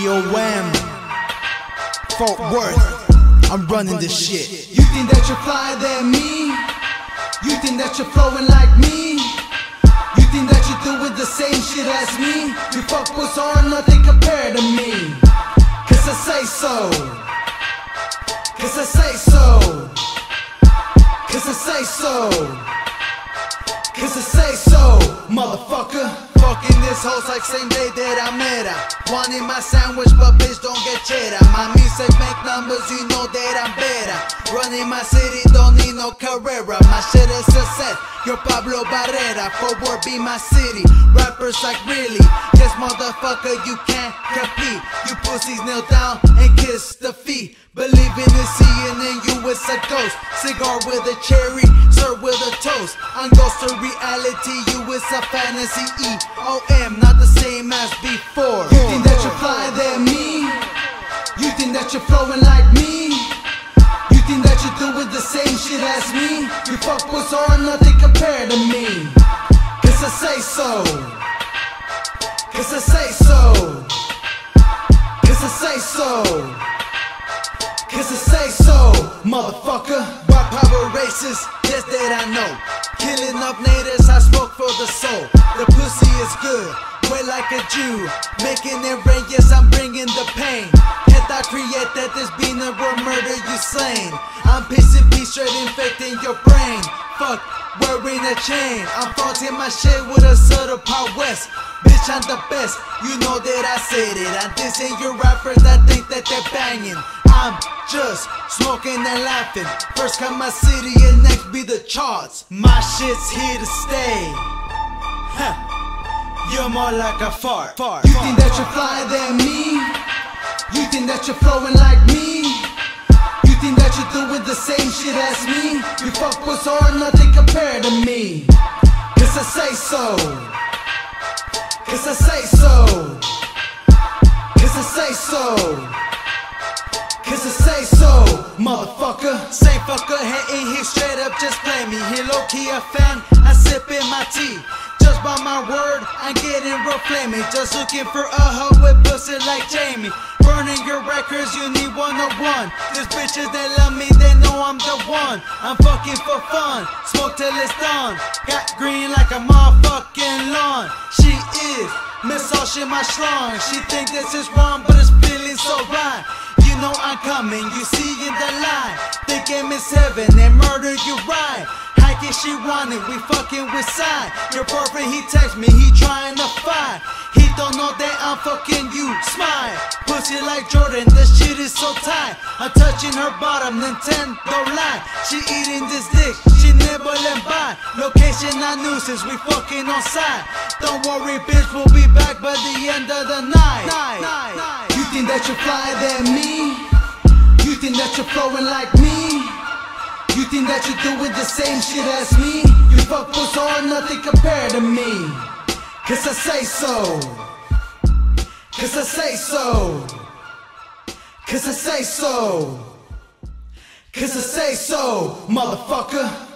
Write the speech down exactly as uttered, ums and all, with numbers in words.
D O M, Fort Worth, I'm running this shit. You think that you're flyer than me? You think that you're flowing like me? You think that you're doing the same shit as me? You fuckboys are nothing compared to me. Cause I say so. Cause I say so. Cause I say so. Cause I say so, motherfucker. Fucking this hoes like same day that I met her. Wanting my sandwich but bitch don't get cheddar. My music make numbers, you know that I'm better. Running my city, don't need no Carrera. My shit is a set, you're Pablo Barrera. Forward be my city, rappers like really. Yes motherfucker, you can't compete. You pussies kneel down and kiss the feet. Believing in seeing in you is a ghost. Cigar with a cherry, served with a toast. I'm ghost to reality, you is a fantasy. E O M, not the same as before. You think that you're flyer than me? You think that you're flowing like me? You think that you're doing the same shit as me? You fuckboys are nothing compared to me. Cause I say so. Cause I say so. Cause I say so. Cause I say so, motherfucker. White power races, yes that I know. Killing up natives, I smoke for the soul. The pussy is good, wet like a Jew. Making it rain, yes I'm bringing the pain. Heta created this being a word murder you slain. I'm pissing peace straight infecting your brain. Fuck, wearing a chain. I'm fronting my shit with a certified west. Bitch I'm the best, you know that I said it. I'm dissing your rappers that think that they're banging. I'm just smoking and laughing. First come my city and next be the charts. My shit's here to stay. Huh. You're more like a fart. fart you think that you're flyer than me? You think that you're flowing like me? You think that you're doing the same shit as me? You fuckboys are nothing compared to me. Cause I say so. Cause I say so. Cause I say so. Cause I say so, motherfucker. Same fucker hating, he straight up just play me. He low-key a fan, I sip in my tea. Just by my word, I'm getting real flaming. Just looking for a hoe with pussy like Jamie. Burning your records, you need one oh one. These bitches, they love me, they know I'm the one. I'm fucking for fun, smoke till it's done. Got green like a motherfucking lawn. She is massaging my schlong. She think this is wrong, but it's feeling so right. You know I'm coming, you see in the line. Thinking Miss Heaven and murder you right. Hiking she wanted, we fucking with side. Your boyfriend he text me, he trying to fight. He don't know that I'm fucking you, smile. Pussy like Jordan, this shit is so tight. I'm touching her bottom, Nintendo line. She eating this dick, she nibbling by. Location not nuisance, we fucking on side. Don't worry bitch, we'll be back by the end of the night, night, night, night. You think that you're flyer than me? You think that you're flowing like me? You think that you're doing the same shit as me? You fuckboys are nothing compared to me. Cause I say so. Cause I say so. Cause I say so. Cause I say so, motherfucker.